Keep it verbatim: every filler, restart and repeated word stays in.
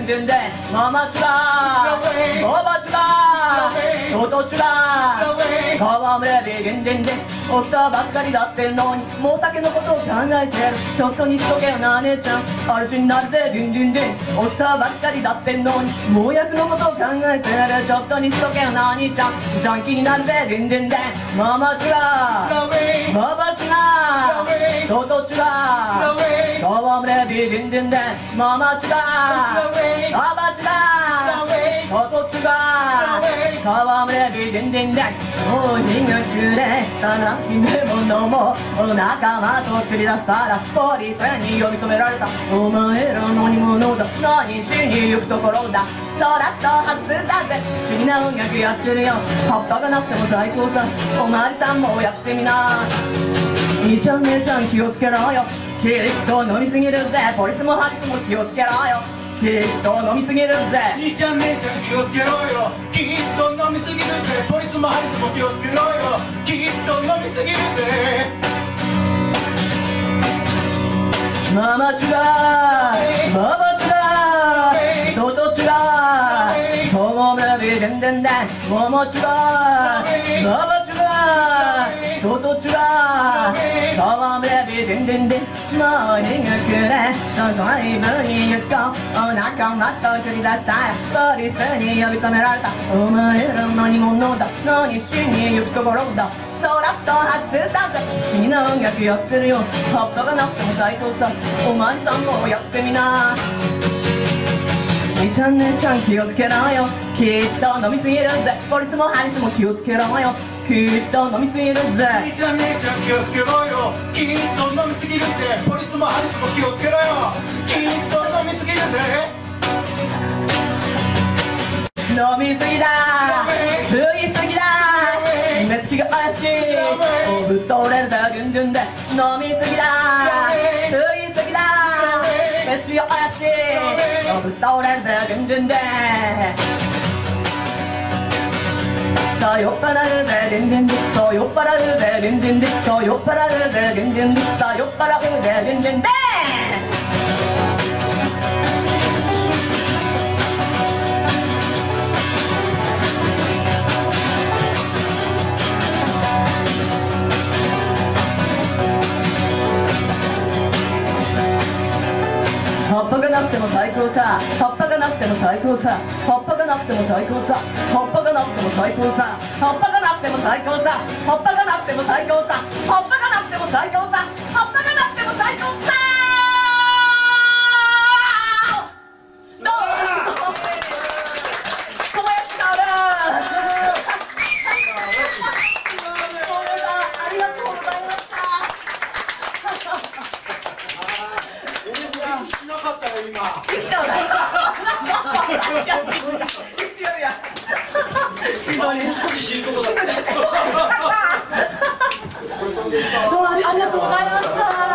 でんでママチュラババチュラトトチュラ川村ででんでんで起きたばっかりだってのにもう酒のことを考えてるちょっとにしとけよな姉ちゃんアルチになるぜでんでんで起きたばっかりだってんのにもう役のことを考えてるちょっとにしとけよな兄ちゃんジャンキーになるぜでんでんでママチュラババチュラトトチュラ川村ででんでんでママチュラババチュラトトチュラ川村ででんでんでもう日が暮れ楽しむものも仲間と繰り出したらポリスに呼び止められたお前ら何者だ何しに行くところだそらっと外すだぜ不思議な音楽やってるよ葉っぱがなくても最高さおまわりさんもやってみな兄ちゃん姉ちゃん気をつけろよきっと飲みすぎるぜポリスもハリスも気をつけろよきっと飲みすぎるぜ兄ちゃん姉ちゃん気をつけろよきっと飲みすぎるぜポリスもハリスも気をつけろよきっと飲みすぎるぜママチュラババチュラトトチュラトモムラビデンデンデンモモチュラババチュラトトチュラトモムラビデンデンデンもう日が暮れドライブに行こうお仲間と繰り出したポリスに呼び止められたお前ら何者だ何しに行くところだそらっと外すだぜ不思議な音楽やってるよ葉っぱがなくても最高さおまわりさんもやってみな兄ちゃん姉ちゃん気をつけろよきっと飲みすぎるぜポリスもハリスも気をつけろよきっと飲みすぎるぜ兄ちゃん姉ちゃん気をつけろよきっと飲みすぎるぜポリスもハリスも気をつけろよきっと飲みすぎるぜ飲みすぎだ吸いすぎだ目つきが怪しいおぶっとれるぜドゥンドゥンで飲みすぎだ吸いすぎだ目つきが怪しいおぶっとれるぜドゥンドゥンでさあ酔っ払うぜドゥンドゥンでさあ酔っ払うぜドゥンドゥンでさあ酔っ払うぜドゥンドゥンでさあ酔っ払うぜドゥンドゥンで葉っぱがなくても最高さ葉っぱがなくても最高さ葉っぱがなくても最高さ葉っぱがなくても最高さ葉っぱがなくても最高さ葉っぱがなくても最高さ葉っぱがなくても最高さ葉っぱがなくても最高さどうも小林薫ありがとうございましたしなかったよ今生きたわいや生きてるやん心臓に少し死ぬとこだったどうもありがとうございました。